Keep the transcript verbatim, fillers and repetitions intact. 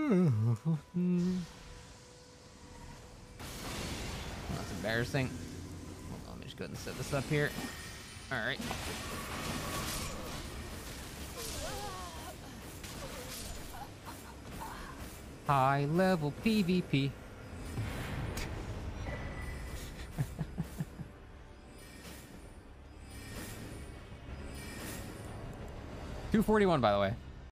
That's embarrassing. Hold on, let me just go ahead and set this up here. All right. High level PvP. two forty-one, by the way.